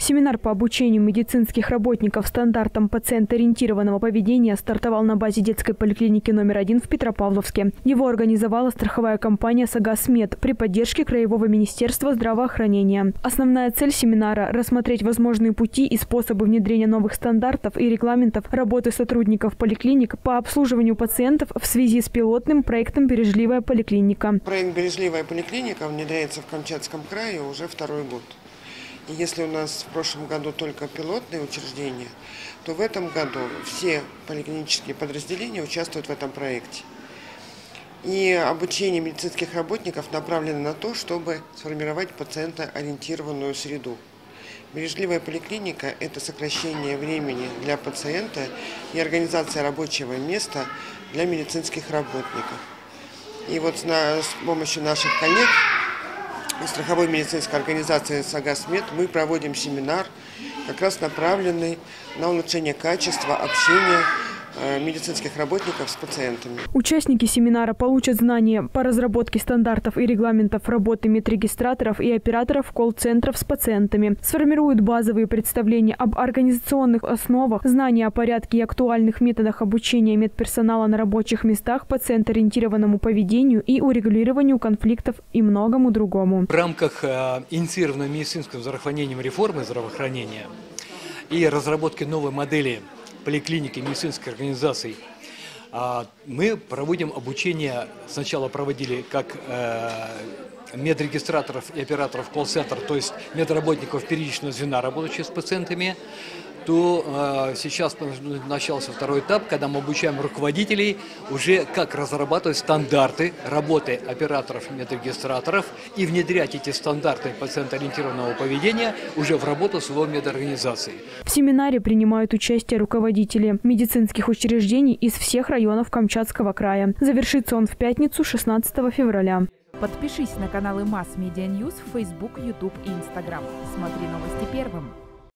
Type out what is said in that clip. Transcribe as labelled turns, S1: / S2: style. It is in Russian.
S1: Семинар по обучению медицинских работников стандартам пациентоориентированного поведения стартовал на базе детской поликлиники номер 1 в Петропавловске. Его организовала страховая компания «Сагасмед» при поддержке Краевого министерства здравоохранения. Основная цель семинара – рассмотреть возможные пути и способы внедрения новых стандартов и регламентов работы сотрудников поликлиник по обслуживанию пациентов в связи с пилотным проектом «Бережливая поликлиника».
S2: Проект «Бережливая поликлиника» внедряется в Камчатском крае уже второй год. И если у нас в прошлом году только пилотные учреждения, то в этом году все поликлинические подразделения участвуют в этом проекте. И обучение медицинских работников направлено на то, чтобы сформировать пациентоориентированную среду. Бережливая поликлиника – это сокращение времени для пациента и организация рабочего места для медицинских работников. И вот с помощью наших коллег страховой медицинской организации «Сагасмед» мы проводим семинар, как раз направленный на улучшение качества общения медицинских работников с пациентами.
S1: Участники семинара получат знания по разработке стандартов и регламентов работы медрегистраторов и операторов колл-центров с пациентами, сформируют базовые представления об организационных основах, знания о порядке и актуальных методах обучения медперсонала на рабочих местах пациентоориентированному поведению и урегулированию конфликтов и многому другому.
S3: В рамках инициированной медицинским здравоохранением реформы здравоохранения и разработки новой модели поликлиники, медицинских организаций, мы проводим обучение. Сначала проводили как медрегистраторов и операторов колл-центра, то есть медработников первичного звена, работающих с пациентами, то сейчас начался второй этап, когда мы обучаем руководителей уже как разрабатывать стандарты работы операторов и медрегистраторов и внедрять эти стандарты пациентоориентированного поведения уже в работу своей медорганизации.
S1: В семинаре принимают участие руководители медицинских учреждений из всех районов Камчатского края. Завершится он в пятницу, 16 февраля.
S4: Подпишись на каналы Mass Media News в Facebook, YouTube и Instagram. Смотри новости первым.